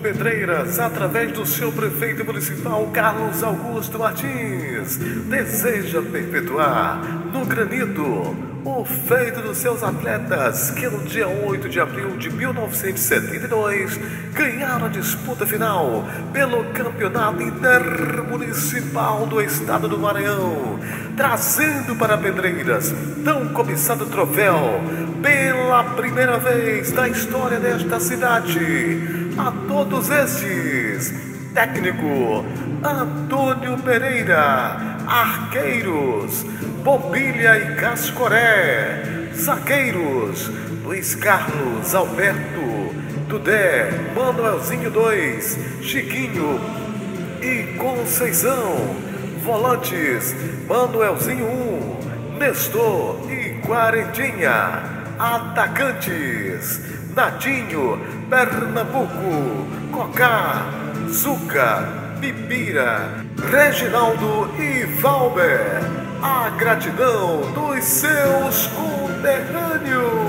Pedreiras, através do seu prefeito municipal Carlos Augusto Martins, deseja perpetuar no granito o feito dos seus atletas que no dia 8 de abril de 1972 ganharam a disputa final pelo Campeonato Intermunicipal do Estado do Maranhão, trazendo para Pedreiras tão cobiçado troféu pela primeira vez na história desta cidade. A todos estes, técnico Antônio Pereira, arqueiros Bombilha e Cascoré, zagueiros Luiz Carlos, Alberto, Dudé, Manuelzinho 2, Chiquinho e Conceição, volantes Manuelzinho 1, Nestor e Quarentinha, atacantes Natinho, Pernambuco, Cocá, Zuca, Pipira, Reginaldo e Valber. A gratidão dos seus conterrâneos.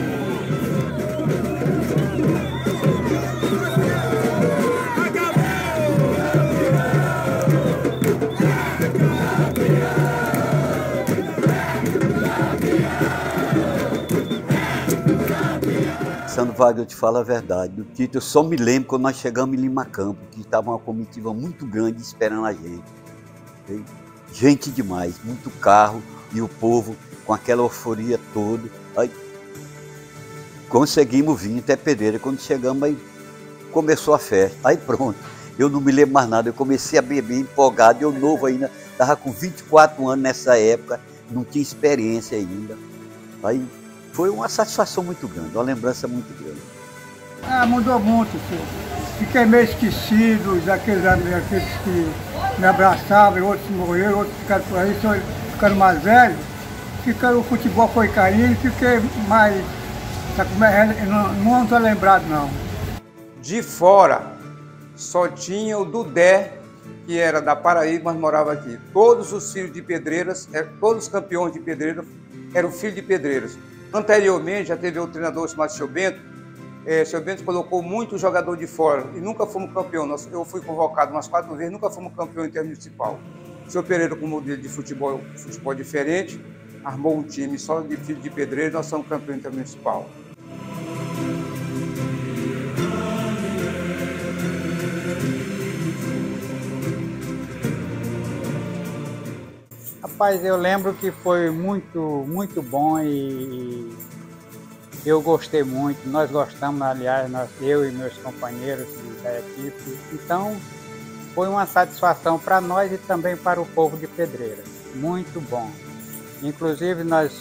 Sandro Wagner, eu te falo a verdade, do título eu só me lembro quando nós chegamos em Lima Campo, que estava uma comitiva muito grande esperando a gente. Gente demais, muito carro e o povo com aquela euforia toda. Aí, conseguimos vir até Pedreira, quando chegamos aí começou a festa. Aí pronto, eu não me lembro mais nada, eu comecei a beber empolgado, eu novo ainda, estava com 24 anos nessa época, não tinha experiência ainda. Aí foi uma satisfação muito grande, uma lembrança muito grande. Ah, mudou muito, senhor. Fiquei meio esquecido, aqueles que me abraçavam, outros morreram, outros ficaram por aí, ficando mais velhos. O futebol foi caindo, fiquei mais... Não estou lembrado, não. De fora, só tinha o Dudé, que era da Paraíba, mas morava aqui. Todos os filhos de Pedreiras, todos os campeões de Pedreiras, eram filhos de Pedreiras. Anteriormente, já teve outro treinador chamado Seu Bento. Seu Bento colocou muito jogador de fora e nunca fomos campeão. Eu fui convocado umas 4 vezes, nunca fomos campeão intermunicipal. O senhor Pereira, com modelo de futebol diferente, armou um time só de filho de pedreiro e nós somos campeão intermunicipal. Rapaz, eu lembro que foi muito bom e eu gostei muito, nós gostamos, aliás, eu e meus companheiros da equipe. Então, foi uma satisfação para nós e também para o povo de Pedreiras. Muito bom. Inclusive, nós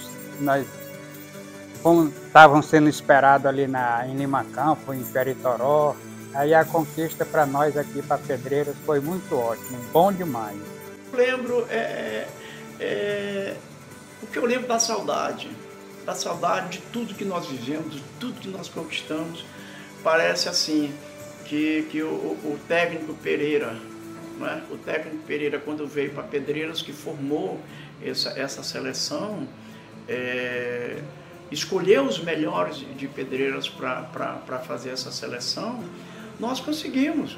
estávamos sendo esperados ali em Lima Campo, em Peritoró. Aí a conquista para nós aqui, para Pedreiras, foi muito ótimo, bom demais. Lembro, o que eu lembro da saudade de tudo que nós vivemos, de tudo que nós conquistamos. Parece assim, que o técnico Pereira, né? O técnico Pereira, quando veio para Pedreiras, que formou essa seleção, escolheu os melhores de Pedreiras para fazer essa seleção, nós conseguimos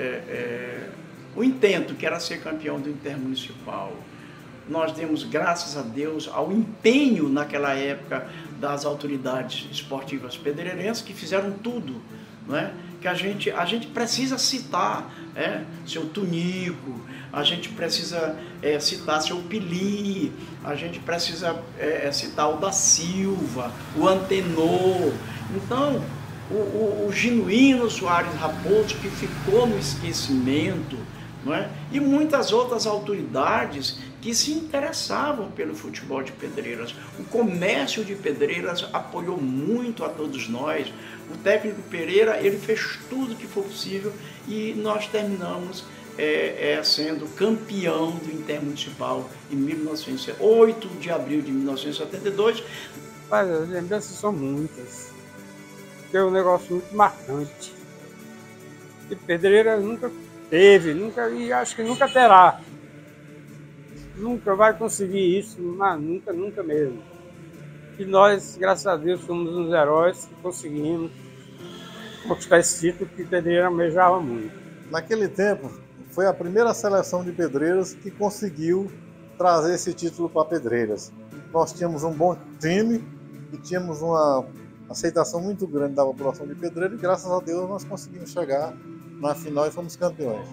o intento, que era ser campeão do Intermunicipal. Nós demos graças a Deus ao empenho naquela época das autoridades esportivas pedreirenses, que fizeram tudo, não é? Que a gente precisa citar, seu Tunico, a gente precisa citar seu Pili, a gente precisa citar o da Silva, o Antenor. Então, o genuíno Soares Raposo, que ficou no esquecimento, não é? E muitas outras autoridades que se interessavam pelo futebol de Pedreiras. O comércio de Pedreiras apoiou muito a todos nós. O técnico Pereira, ele fez tudo que foi possível e nós terminamos sendo campeão do Intermunicipal em 8 de abril de 1972. Mas as lembranças são muitas. É um negócio muito marcante. E Pedreiras nunca teve, e acho que nunca terá. Nunca vai conseguir isso, mas nunca mesmo. E nós, graças a Deus, somos uns heróis que conseguimos conquistar esse título que Pedreira almejava muito. Naquele tempo, foi a primeira seleção de Pedreiras que conseguiu trazer esse título para Pedreiras. Nós tínhamos um bom time e tínhamos uma aceitação muito grande da população de Pedreira e, graças a Deus, nós conseguimos chegar na final e fomos campeões.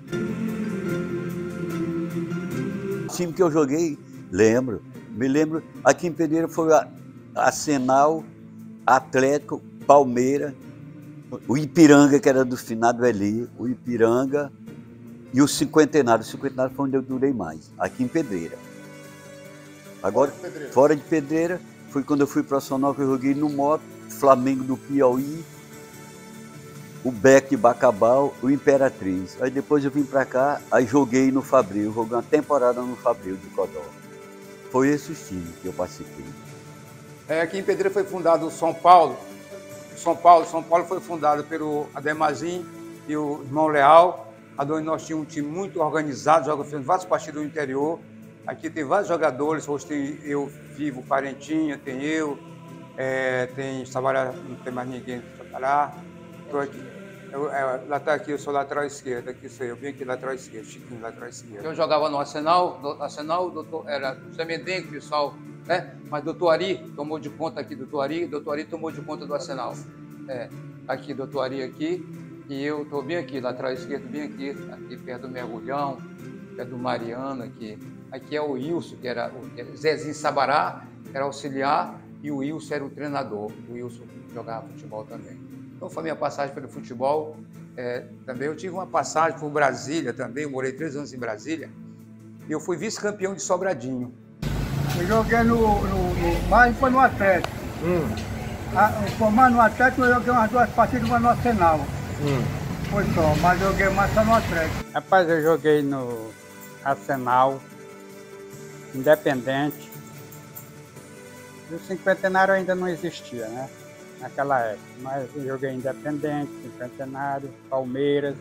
O time que eu joguei, me lembro, aqui em Pedreira foi a Arsenal, Atlético, Palmeiras, o Ipiranga, que era do finado Eli, o Ipiranga e o Cinquentenário. O Cinquentenário foi onde eu durei mais, aqui em Pedreira. Agora, fora de Pedreira, foi quando eu fui profissional que eu joguei no Moto, Flamengo do Piauí, o Beck de Bacabal, o Imperatriz. Aí depois eu vim para cá, aí joguei no Fabril, joguei uma temporada no Fabril de Codó. Foi esse o time que eu participei. Aqui em Pedreira foi fundado o São Paulo. São Paulo foi fundado pelo Ademazin e o irmão Leal. Onde nós tínhamos um time muito organizado, jogamos vários partidos do interior. Aqui tem vários jogadores, hoje tem eu, Vivo, Parentinha, tem eu, tem Sabará, não tem mais ninguém para trabalhar. Estou aqui. Lá está aqui, eu sou lateral esquerdo, aqui sou eu, bem aqui lateral esquerdo, Chiquinho lateral esquerdo. Eu jogava no Arsenal, doutor, era Semendengue, pessoal, né? Mas doutor Ari tomou de conta aqui, doutor Ari tomou de conta do Arsenal. Aqui, doutor Ari aqui, e eu estou bem aqui, lateral esquerdo, bem aqui perto do Mergulhão, perto do Mariano aqui. Aqui é o Wilson, que era o Zezinho Sabará, era auxiliar, e o Wilson era o treinador. O Wilson jogava futebol também. Então foi a minha passagem pelo futebol. Também eu tive uma passagem por Brasília também, eu morei 3 anos em Brasília, e eu fui vice-campeão de Sobradinho. Eu joguei mais foi no Atlético. Mais no Atlético eu joguei umas 2 partidas no Arsenal. Foi só, mas joguei mais só no Atlético. Rapaz, eu joguei no Arsenal, Independente. E o Cinquentenário ainda não existia, né? Naquela época. Mas eu joguei Independente, Cinquentenário, Palmeiras.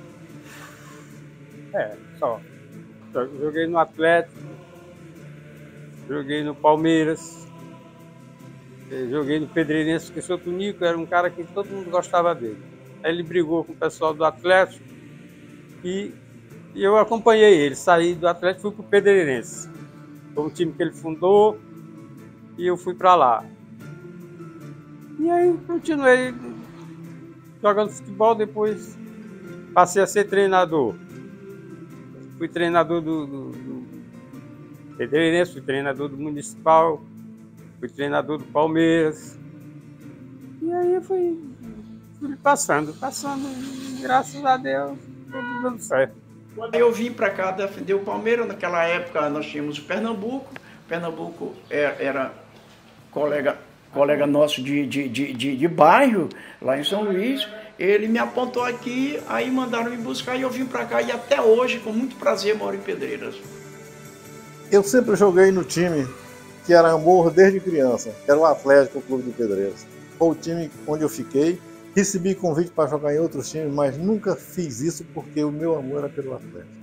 Só. Joguei no Atlético, joguei no Palmeiras, joguei no Pedreirense, que o Tonico era um cara que todo mundo gostava dele. Aí ele brigou com o pessoal do Atlético e eu acompanhei ele. Saí do Atlético e fui para o Pedreirense. Foi um time que ele fundou e eu fui para lá. E aí continuei jogando futebol, depois passei a ser treinador. Fui treinador do Pedreirense, fui treinador do Municipal, fui treinador do Palmeiras. E aí fui passando, e graças a Deus, tudo dando certo. Quando eu vim para cá defender o Palmeiras, naquela época nós tínhamos o Pernambuco. Pernambuco era colega nosso de bairro, lá em São Luís. Ele me apontou aqui, aí mandaram me buscar e eu vim para cá. E até hoje, com muito prazer, moro em Pedreiras. Eu sempre joguei no time que era amor desde criança, que era o Atlético Clube de Pedreiras. Foi o time onde eu fiquei. Recebi convite para jogar em outros times, mas nunca fiz isso porque o meu amor era pelo Atlético.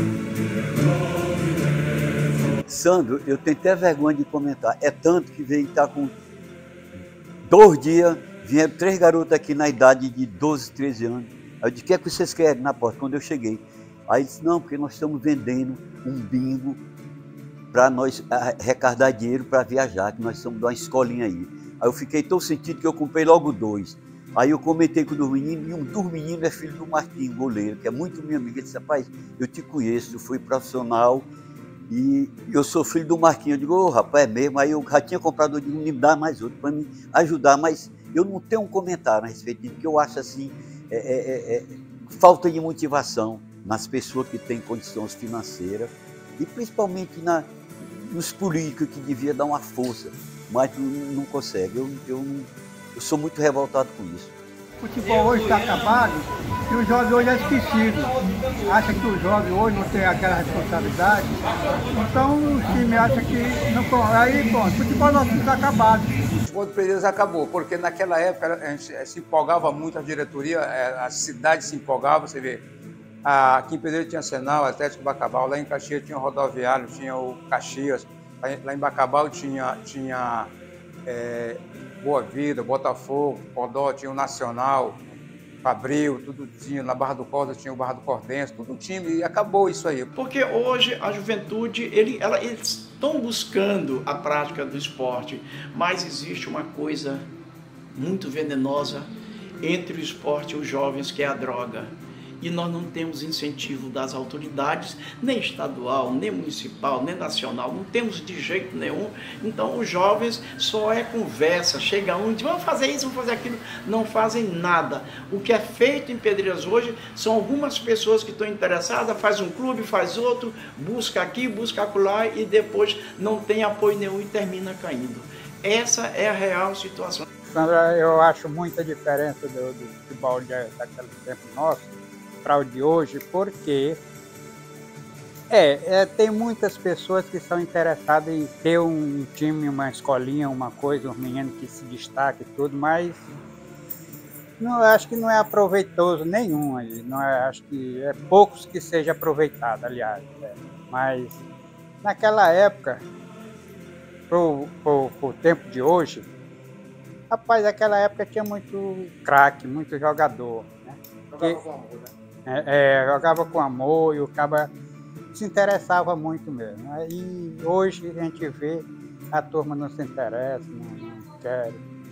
Sandro, eu tenho até vergonha de comentar. É tanto que veio estar com 2 dias, vieram 3 garotas aqui na idade de 12, 13 anos. Aí eu disse, o que é que vocês querem na porta? Quando eu cheguei. Aí disse, não, porque nós estamos vendendo um bingo para nós arrecadar dinheiro para viajar, que nós somos de uma escolinha aí. Aí eu fiquei tão sentido que eu comprei logo 2. Aí eu comentei com os meninos, e um dos meninos é filho do Marquinhos, goleiro, que é muito meu amigo. Ele disse, rapaz, eu te conheço, eu fui profissional e eu sou filho do Marquinhos. Eu digo, ô, rapaz, é mesmo. Aí eu já tinha comprado, eu digo, me dá mais outro para me ajudar, mas eu não tenho um comentário a respeito disso, porque eu acho assim, falta de motivação nas pessoas que têm condições financeiras e principalmente nos políticos que devia dar uma força, mas não consegue. Eu sou muito revoltado com isso. O futebol hoje está acabado e o jovem hoje é esquecido. Acha que o jovem hoje não tem aquela responsabilidade. Então o time acha que não. Aí, bom, o futebol nosso está acabado. O futebol do Pedreiras acabou, porque naquela época a gente se empolgava muito, a diretoria, a cidade se empolgava, você vê. Aqui em Pedreiras tinha Arsenal, Atlético Bacabal, lá em Caxias tinha o Rodoviário, tinha o Caxias, lá em Bacabal tinha Boa Vida, Botafogo, Codó, tinha o Nacional, Fabril, tudo tinha, na Barra do Corda tinha o Barra do Cordense, tudo time, e acabou isso aí. Porque hoje a juventude, eles estão buscando a prática do esporte, mas existe uma coisa muito venenosa entre o esporte e os jovens, que é a droga. E nós não temos incentivo das autoridades, nem estadual, nem municipal, nem nacional, não temos de jeito nenhum. Então os jovens só é conversa, chega um e diz, vamos fazer isso, vamos fazer aquilo, não fazem nada. O que é feito em Pedreiras hoje são algumas pessoas que estão interessadas, faz um clube, faz outro, busca aqui, busca acolá e depois não tem apoio nenhum e termina caindo. Essa é a real situação. Sandra, eu acho muita diferença do futebol daquele tempo nosso para o de hoje, porque tem muitas pessoas que são interessadas em ter um time, uma escolinha, uma coisa, um menino que se destaque e tudo, mas não, acho que não é aproveitoso nenhum aí. Não é, acho que é poucos que seja aproveitado, aliás. Mas naquela época, pro tempo de hoje, rapaz, naquela época tinha muito craque, muito jogador, né? Jogava com amor, né? Jogava com amor e o cara se interessava muito mesmo. E hoje a gente vê a turma não se interessa, não quer.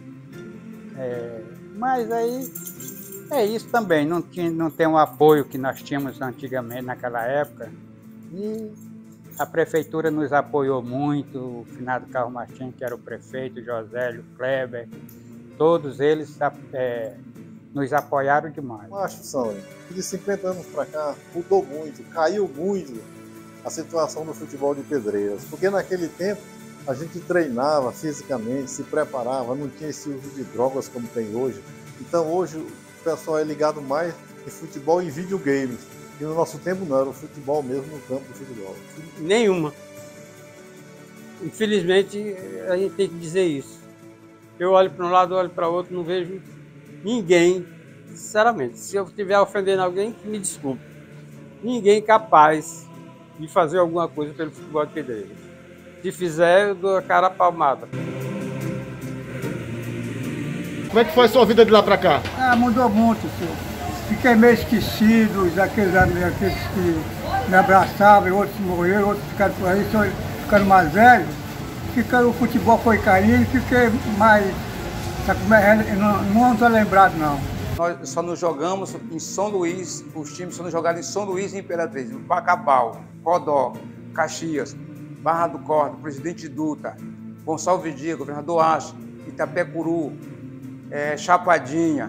Mas aí é isso também, não tem o apoio que nós tínhamos antigamente naquela época. E a prefeitura nos apoiou muito, o finado Carlos Martins, que era o prefeito, Josélio, Kleber, todos eles nos apoiaram demais. Eu acho, Sandro, que de 50 anos para cá mudou muito, caiu muito a situação do futebol de Pedreiras, porque naquele tempo a gente treinava fisicamente, se preparava, não tinha esse uso de drogas como tem hoje. Então hoje o pessoal é ligado mais em futebol e videogames. E no nosso tempo não, era o futebol mesmo no campo do futebol. Nenhuma. Infelizmente a gente tem que dizer isso. Eu olho para um lado, olho para o outro, não vejo ninguém, sinceramente, se eu estiver ofendendo alguém, que me desculpe. Ninguém capaz de fazer alguma coisa pelo futebol de Pedreiras. Se fizer, eu dou a cara palmada. Como é que foi a sua vida de lá para cá? Mudou muito, senhor. Fiquei meio esquecido, aqueles que me abraçavam, outros morreram, outros ficaram por aí, ficaram mais velhos. O futebol foi caindo, fiquei mais... Não estou lembrado, não. Nós só nos jogamos em São Luís, os times só nos jogaram em São Luís e Imperatriz, Bacabal, Codó, Caxias, Barra do Corda, Presidente Dutra, Gonçalves Dias, Governador Ache, Itapecuru, Chapadinha,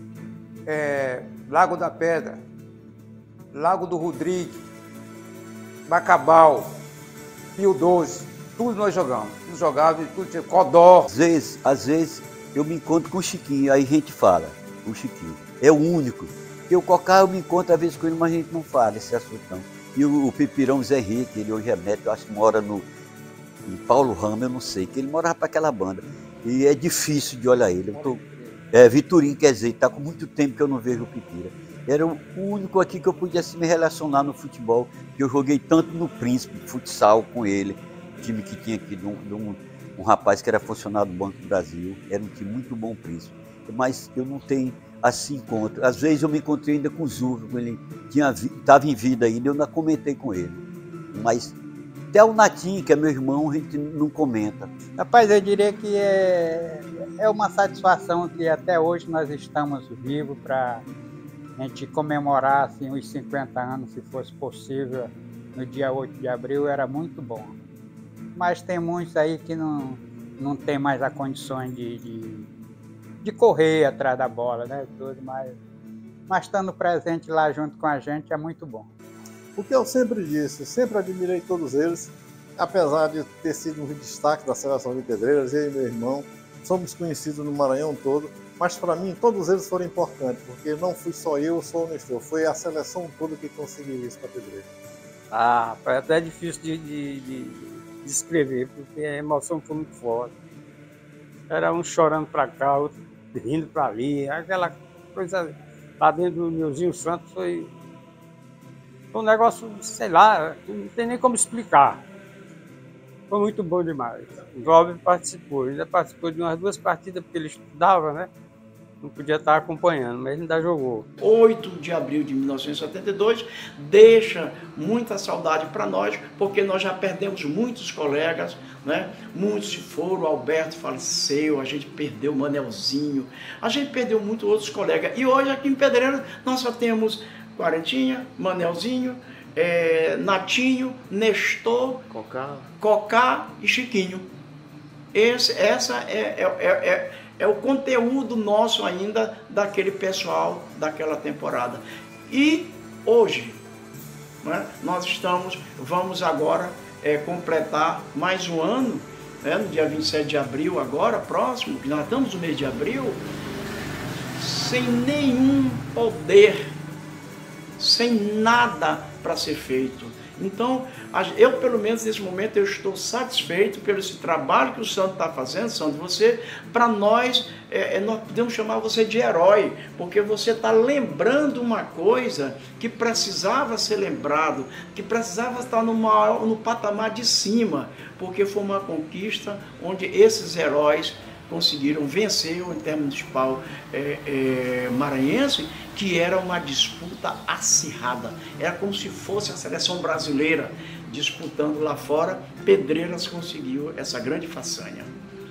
Lago da Pedra, Lago do Rodrigo, Bacabal, Pio 12, tudo nós jogamos. Tudo jogava, tudo tinha Codó. Às vezes eu me encontro com o Chiquinho, aí a gente fala, o Chiquinho. É o único. Porque o Cocá eu me encontro às vezes com ele, mas a gente não fala esse assunto não. E o Pipirão Zé Henrique, ele hoje é médico, eu acho que mora em Paulo Ramos, eu não sei, que ele morava para aquela banda. E é difícil de olhar ele. Vitorinho, quer dizer, está com muito tempo que eu não vejo o Pipira. Era o único aqui que eu podia me relacionar no futebol, que eu joguei tanto no Príncipe, futsal com ele, time que tinha aqui de um rapaz que era funcionário do Banco do Brasil, era um time muito bom, Príncipe. Mas eu não tenho assim encontro. Às vezes eu me encontrei ainda com o Zuca, ele estava em vida ainda, eu não comentei com ele. Mas até o Natinho, que é meu irmão, a gente não comenta. Rapaz, eu diria que é uma satisfação que até hoje nós estamos vivos para a gente comemorar assim, os 50 anos, se fosse possível, no dia 8 de abril, era muito bom. Mas tem muitos aí que não tem mais a condições de correr atrás da bola, né? Tudo, mas estando presente lá junto com a gente é muito bom. O que eu sempre disse, sempre admirei todos eles, apesar de ter sido um destaque da seleção de Pedreiras, eu e meu irmão, somos conhecidos no Maranhão todo, mas para mim todos eles foram importantes, porque não fui só eu, sou honesto, foi a seleção toda que conseguiu isso para Pedreiras. Foi até difícil de descrever, porque a emoção foi muito forte. Era um chorando para cá, outro rindo para ali, aquela coisa lá dentro do Neuzinho Santos foi um negócio, sei lá, não tem nem como explicar. Foi muito bom demais. O Robin participou, ainda participou de umas 2 partidas, porque ele estudava, né? não podia estar acompanhando, mas ainda jogou. 8 de abril de 1972 deixa muita saudade para nós, porque nós já perdemos muitos colegas, né? Muitos se foram, o Alberto faleceu, a gente perdeu o Manelzinho, a gente perdeu muitos outros colegas. E hoje aqui em Pedreiras nós só temos Quarentinha, Manelzinho, Natinho, Nestor, Cocá e Chiquinho. Essa é o conteúdo nosso ainda daquele pessoal daquela temporada. E hoje, né, vamos agora completar mais um ano, né, no dia 27 de abril agora, próximo, que nós estamos no mês de abril, sem nenhum poder, sem nada para ser feito. Então, eu pelo menos nesse momento eu estou satisfeito pelo esse trabalho que o Sandro está fazendo. Sandro, você, para nós podemos chamar você de herói, porque você está lembrando uma coisa que precisava ser lembrado, que precisava estar no patamar de cima, porque foi uma conquista onde esses heróis conseguiram vencer o Intermunicipal maranhense, que era uma disputa acirrada. Era como se fosse a seleção brasileira disputando lá fora. Pedreiras conseguiu essa grande façanha.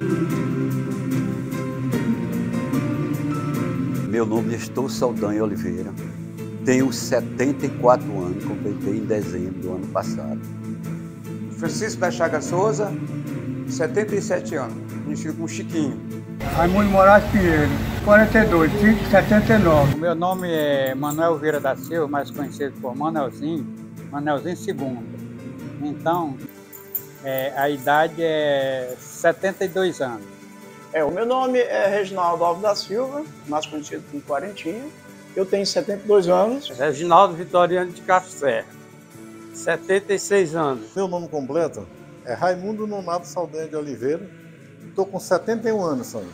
Meu nome é Nestor Saldanha Oliveira, tenho 74 anos, completei em dezembro do ano passado. Francisco da Chaga Souza, 77 anos, conhecido como Chiquinho. Raimundo Moraes Pinheiro, 42, 79. O meu nome é Manuel Vieira da Silva, mais conhecido por Manelzinho II. Então, a idade é 72 anos. O meu nome é Reginaldo Alves da Silva, mais conhecido como Quarentinha. Eu tenho 72 anos. Reginaldo Vitoriano de Café, 76 anos. Meu nome completo é Raimundo Nonato Saldanha de Oliveira. Estou com 71 anos, Sandro.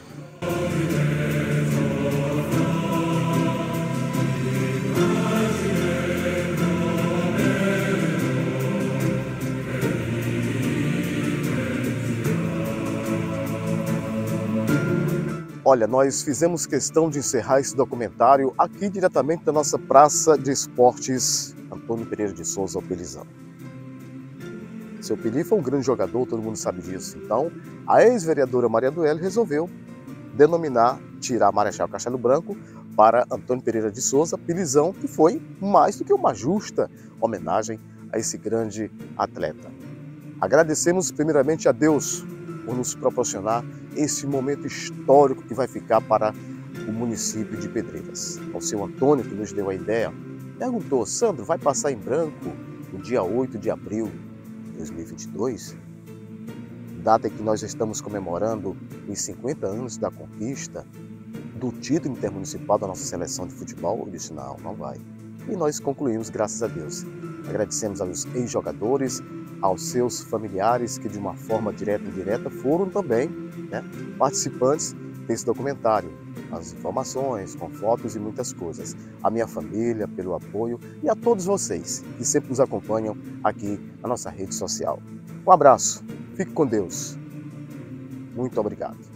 Olha, nós fizemos questão de encerrar esse documentário aqui diretamente da nossa Praça de Esportes Antônio Pereira de Souza, o Pelizão. Seu Peli foi um grande jogador, todo mundo sabe disso. Então, a ex-vereadora Maria Duelle resolveu tirar Marechal Castelo Branco para Antônio Pereira de Souza, Pelizão, que foi mais do que uma justa homenagem a esse grande atleta. Agradecemos primeiramente a Deus por nos proporcionar esse momento histórico que vai ficar para o município de Pedreiras. Ao seu Antônio, que nos deu a ideia, perguntou: Sandro, vai passar em branco no dia 8 de abril de 2022? Data em que nós estamos comemorando os 50 anos da conquista do título intermunicipal da nossa seleção de futebol. Eu disse: não vai. E nós concluímos, graças a Deus. Agradecemos aos ex-jogadores, aos seus familiares que de uma forma direta e indireta foram também participantes desse documentário. As informações, com fotos e muitas coisas. A minha família pelo apoio e a todos vocês que sempre nos acompanham aqui na nossa rede social. Um abraço, fique com Deus. Muito obrigado.